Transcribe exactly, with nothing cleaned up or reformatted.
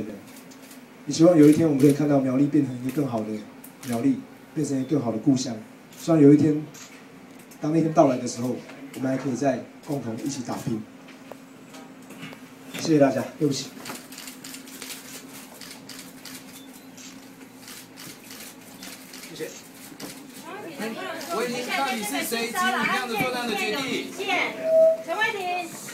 也希望有一天我们可以看到苗栗变成一个更好的苗栗，变成一个更好的故乡。希望有一天，当那天到来的时候，我们还可以再共同一起打拼。谢谢大家，对不起。 谢谢。我已经知道你是谁，请你这样子做这样的决定。 陈慧婷。